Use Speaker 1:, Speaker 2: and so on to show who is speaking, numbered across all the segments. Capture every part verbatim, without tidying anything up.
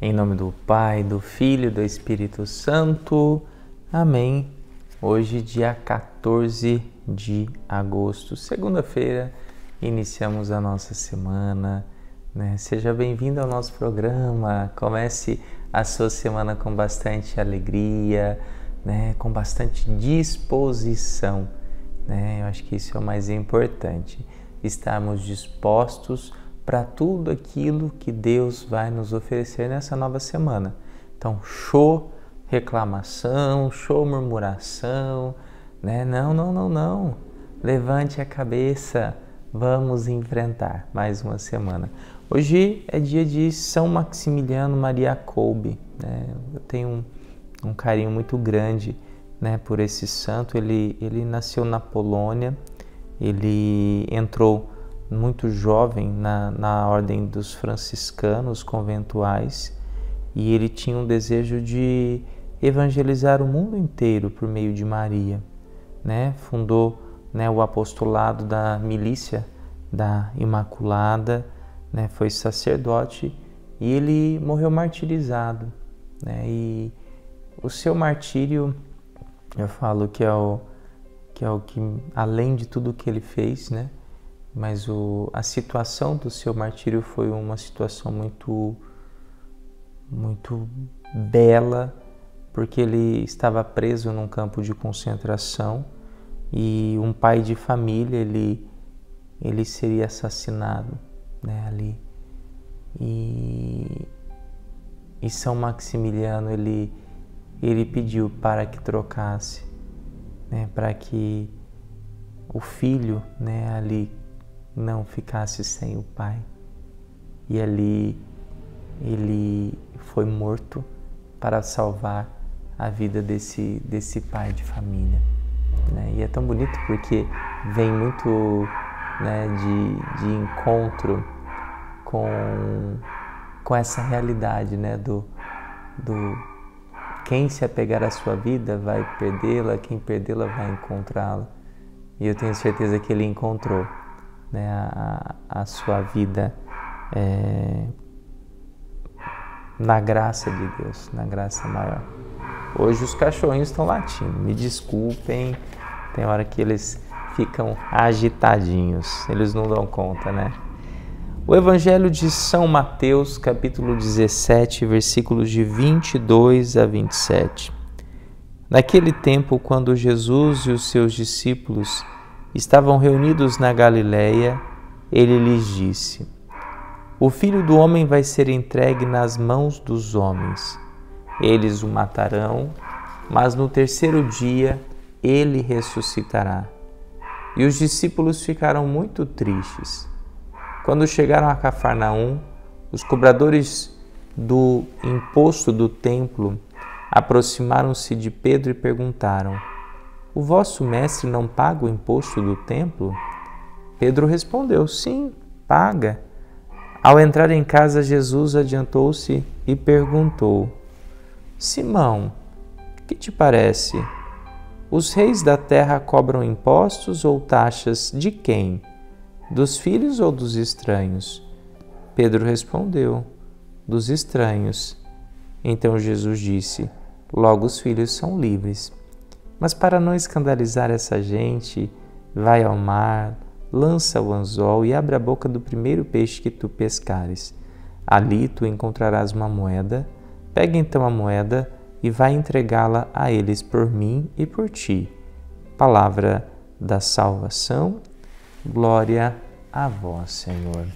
Speaker 1: Em nome do Pai, do Filho e do Espírito Santo. Amém. Hoje, dia quatorze de agosto, segunda-feira, iniciamos a nossa semana, né? Seja bem-vindo ao nosso programa. Comece a sua semana com bastante alegria, né? Com bastante disposição, né? Eu acho que isso é o mais importante. Estarmos dispostos para tudo aquilo que Deus vai nos oferecer nessa nova semana. Então, show reclamação, show murmuração, né? Não, não, não, não. Levante a cabeça, vamos enfrentar mais uma semana. Hoje é dia de São Maximiliano Maria Kolbe, né? Eu tenho um, um carinho muito grande, né, por esse santo. Ele, ele nasceu na Polônia, ele entrou muito jovem na, na ordem dos franciscanos conventuais e ele tinha um desejo de evangelizar o mundo inteiro por meio de Maria, né? Fundou, né, o apostolado da Milícia da Imaculada, né? Foi sacerdote e ele morreu martirizado, né? E o seu martírio, eu falo que é o que é o que, além de tudo que ele fez, né? Mas o, a situação do seu martírio foi uma situação muito, muito bela, porque ele estava preso num campo de concentração e um pai de família, ele, ele seria assassinado, né, ali. E, e São Maximiliano, ele, ele pediu para que trocasse, né, para que o filho, né, ali não ficasse sem o pai. E ali ele foi morto para salvar a vida desse, desse pai de família, né? E é tão bonito porque vem muito, né, de, de encontro com, com essa realidade, né, do, do quem se apegar à sua vida vai perdê-la, quem perdê-la vai encontrá-la. E eu tenho certeza que ele encontrou, né, a, a sua vida é, na graça de Deus, na graça maior. Hoje os cachorrinhos estão latindo, me desculpem, tem hora que eles ficam agitadinhos, eles não dão conta, né? O Evangelho de São Mateus, capítulo dezessete, versículos de vinte e dois a vinte e sete. Naquele tempo, quando Jesus e os seus discípulos estavam reunidos na Galileia, ele lhes disse: O Filho do Homem vai ser entregue nas mãos dos homens. Eles o matarão, mas no terceiro dia ele ressuscitará. E os discípulos ficaram muito tristes. Quando chegaram a Cafarnaum, os cobradores do imposto do templo aproximaram-se de Pedro e perguntaram: O vosso mestre não paga o imposto do templo? Pedro respondeu: Sim, paga. Ao entrar em casa, Jesus adiantou-se e perguntou: Simão, que te parece? Os reis da terra cobram impostos ou taxas de quem? Dos filhos ou dos estranhos? Pedro respondeu: Dos estranhos. Então Jesus disse: Logo os filhos são livres. Mas para não escandalizar essa gente, vai ao mar, lança o anzol e abre a boca do primeiro peixe que tu pescares. Ali tu encontrarás uma moeda. Pega então a moeda e vai entregá-la a eles por mim e por ti. Palavra da salvação. Glória a vós, Senhor.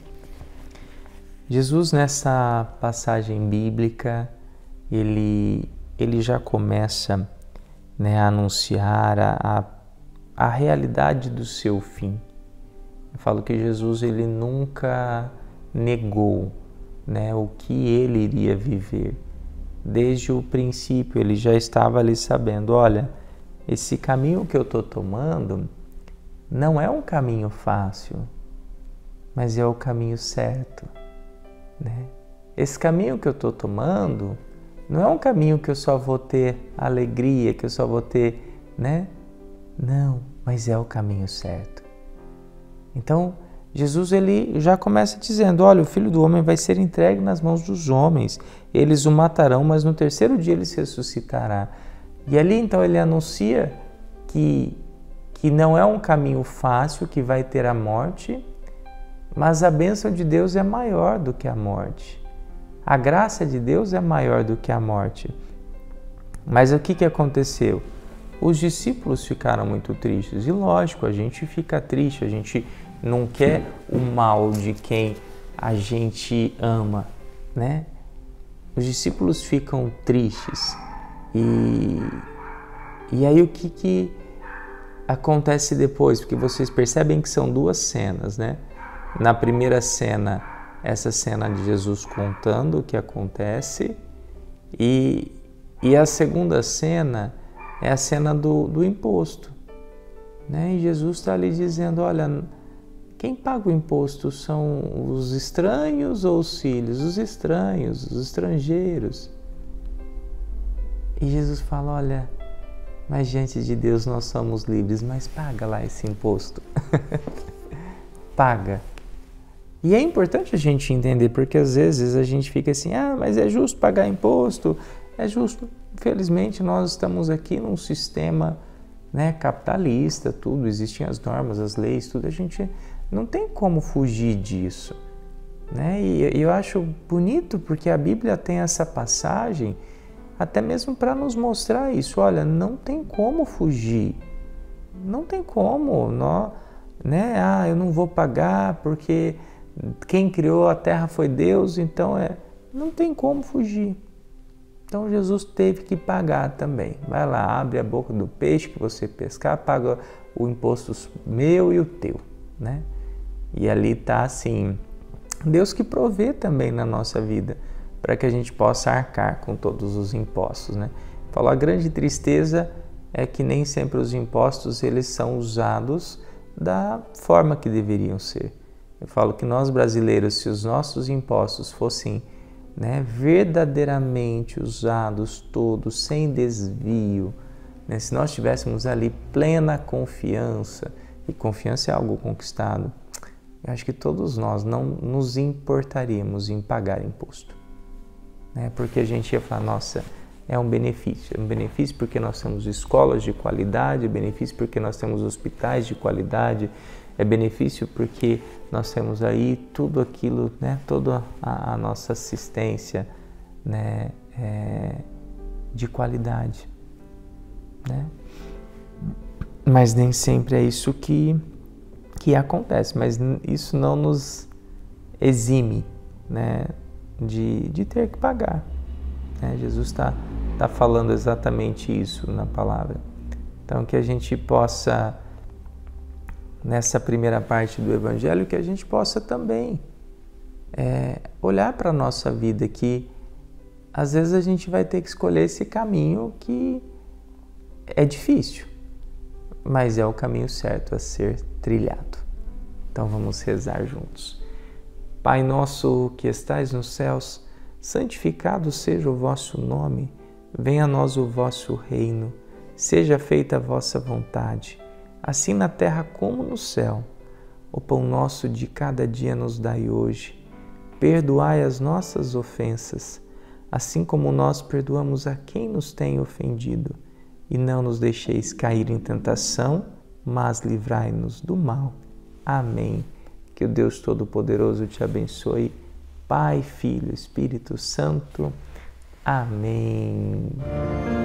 Speaker 1: Jesus, nessa passagem bíblica, ele, ele já começa, né, a anunciar a, a, a realidade do seu fim. Eu falo que Jesus, ele nunca negou, né, o que ele iria viver. Desde o princípio, ele já estava ali sabendo: olha, esse caminho que eu estou tomando não é um caminho fácil, mas é o caminho certo, né? Esse caminho que eu estou tomando não é um caminho que eu só vou ter alegria, que eu só vou ter, né? Não, mas é o caminho certo. Então, Jesus ele já começa dizendo, olha, o Filho do Homem vai ser entregue nas mãos dos homens, eles o matarão, mas no terceiro dia ele se ressuscitará. E ali então ele anuncia que, que não é um caminho fácil, que vai ter a morte, mas a bênção de Deus é maior do que a morte. A graça de Deus é maior do que a morte. Mas o que, que aconteceu? Os discípulos ficaram muito tristes. E lógico, a gente fica triste, a gente não quer o mal de quem a gente ama, né? Os discípulos ficam tristes. E, e aí o que, que acontece depois? Porque vocês percebem que são duas cenas, né? Na primeira cena, essa cena de Jesus contando o que acontece, e, e a segunda cena é a cena do, do imposto, né? E Jesus está ali dizendo, olha, quem paga o imposto são os estranhos ou os filhos? Os estranhos, os estrangeiros. E Jesus fala, olha, mas diante de Deus nós somos livres, mas paga lá esse imposto. Paga. E é importante a gente entender, porque às vezes a gente fica assim, ah, mas é justo pagar imposto? É justo. Infelizmente nós estamos aqui num sistema, né, capitalista, tudo, existem as normas, as leis, tudo, a gente não tem como fugir disso, né? E eu acho bonito porque a Bíblia tem essa passagem até mesmo para nos mostrar isso, olha, não tem como fugir, não tem como, não, né? Ah, eu não vou pagar porque quem criou a terra foi Deus, então é, não tem como fugir. Então Jesus teve que pagar também. Vai lá, abre a boca do peixe que você pescar, paga o imposto meu e o teu, né? E ali está assim, Deus que provê também na nossa vida, para que a gente possa arcar com todos os impostos, né? Falou, a grande tristeza é que nem sempre os impostos eles são usados da forma que deveriam ser. Eu falo que nós brasileiros, se os nossos impostos fossem, né, verdadeiramente usados todos, sem desvio, né, se nós tivéssemos ali plena confiança, e confiança é algo conquistado, eu acho que todos nós não nos importaríamos em pagar imposto, né, porque a gente ia falar, nossa, é um benefício, é um benefício porque nós temos escolas de qualidade, é benefício porque nós temos hospitais de qualidade, é benefício porque nós temos aí tudo aquilo, né, toda a, a nossa assistência, né, é, de qualidade, né? Mas nem sempre é isso que, que acontece, mas isso não nos exime, né, de, de ter que pagar, né? Jesus está tá falando exatamente isso na palavra. Então que a gente possa, nessa primeira parte do Evangelho, que a gente possa também é, olhar para a nossa vida, que às vezes a gente vai ter que escolher esse caminho que é difícil, mas é o caminho certo a ser trilhado. Então vamos rezar juntos. Pai nosso que estais nos céus, santificado seja o vosso nome, venha a nós o vosso reino, seja feita a vossa vontade, assim na terra como no céu. O pão nosso de cada dia nos dai hoje. Perdoai as nossas ofensas, assim como nós perdoamos a quem nos tem ofendido. E não nos deixeis cair em tentação, mas livrai-nos do mal. Amém. Que o Deus Todo-Poderoso te abençoe. Pai, Filho, Espírito Santo. Amém.